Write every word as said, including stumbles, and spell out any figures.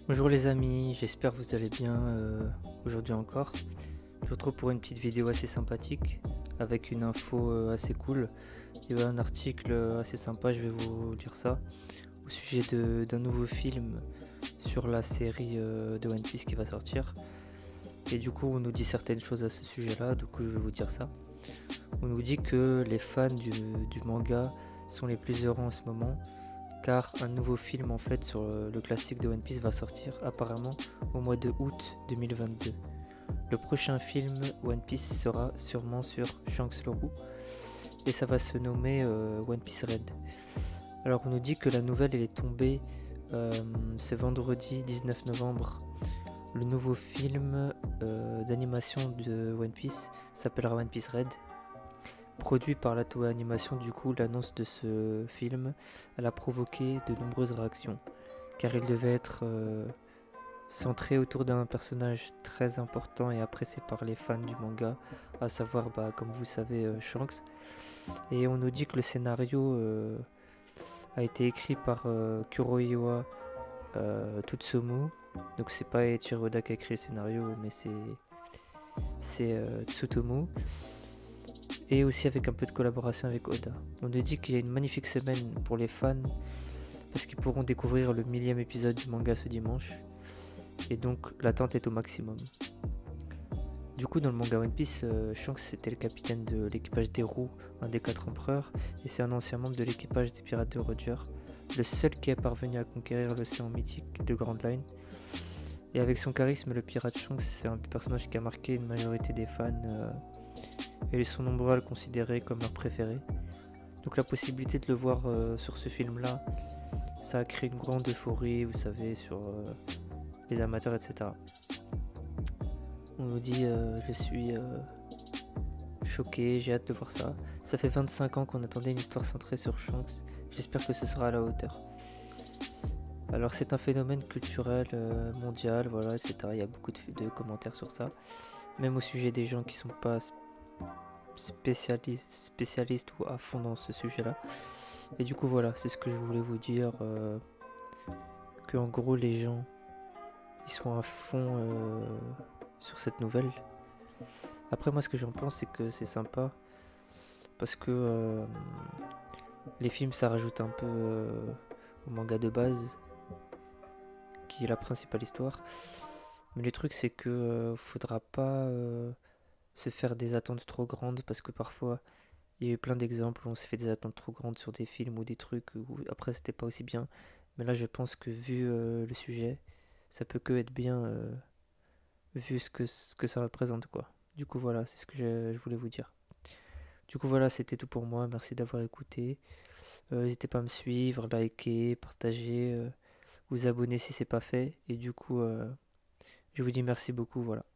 Bonjour les amis, j'espère que vous allez bien euh, aujourd'hui encore. Je vous retrouve pour une petite vidéo assez sympathique avec une info euh, assez cool. Il y a un article euh, assez sympa, je vais vous lire ça, au sujet de- d'un nouveau film sur la série euh, de One Piece qui va sortir. Et du coup on nous dit certaines choses à ce sujet là, du coup je vais vous dire ça. On nous dit que les fans du, du manga sont les plus heureux en ce moment, car un nouveau film en fait sur euh, le classique de One Piece va sortir apparemment au mois de août deux mille vingt-deux. Le prochain film One Piece sera sûrement sur Shanks le Roux et ça va se nommer euh, One Piece Red. Alors on nous dit que la nouvelle elle est tombée euh, ce vendredi dix-neuf novembre. Le nouveau film euh, d'animation de One Piece s'appellera One Piece Red. Produit par la Toei Animation, du coup, l'annonce de ce film, elle a provoqué de nombreuses réactions, car il devait être euh, centré autour d'un personnage très important et apprécié par les fans du manga, à savoir, bah, comme vous savez, euh, Shanks. Et on nous dit que le scénario euh, a été écrit par euh, Kuroiwa euh, Tutsumu, donc c'est pas Eiichiro Oda qui a écrit le scénario, mais c'est c'est euh, Tsutomu. Et aussi avec un peu de collaboration avec Oda. On nous dit qu'il y a une magnifique semaine pour les fans parce qu'ils pourront découvrir le millième épisode du manga ce dimanche et donc l'attente est au maximum. Du coup dans le manga One Piece, euh, Shanks c'était le capitaine de l'équipage des Roues, un des quatre empereurs, et c'est un ancien membre de l'équipage des pirates de Roger, le seul qui est parvenu à conquérir l'océan mythique de Grand Line. Et avec son charisme, le pirate Shanks c'est un personnage qui a marqué une majorité des fans euh, et ils sont nombreux à le considérer comme leur préféré. Donc la possibilité de le voir euh, sur ce film-là, ça a créé une grande euphorie, vous savez, sur euh, les amateurs, et cetera. On nous dit, euh, je suis euh, choqué, j'ai hâte de voir ça. Ça fait vingt-cinq ans qu'on attendait une histoire centrée sur Shanks, j'espère que ce sera à la hauteur. Alors c'est un phénomène culturel euh, mondial, voilà, et cetera. Il y a beaucoup de, de commentaires sur ça, même au sujet des gens qui sont pas spécialistes, spécialistes ou à fond dans ce sujet-là. Et du coup voilà, c'est ce que je voulais vous dire, euh, que en gros les gens ils sont à fond euh, sur cette nouvelle. Après moi ce que j'en pense c'est que c'est sympa parce que euh, les films ça rajoute un peu euh, au manga de base qui est la principale histoire. Mais le truc c'est que euh, faudra pas euh, se faire des attentes trop grandes parce que parfois il y a eu plein d'exemples où on s'est fait des attentes trop grandes sur des films ou des trucs où après c'était pas aussi bien. Mais là je pense que vu euh, le sujet, ça peut que être bien euh, vu ce que, ce que ça représente quoi. Du coup voilà, c'est ce que je, je voulais vous dire. Du coup voilà, c'était tout pour moi, merci d'avoir écouté. Euh, N'hésitez pas à me suivre, liker, partager, euh, vous abonner si c'est pas fait. Et du coup, euh, je vous dis merci beaucoup, voilà.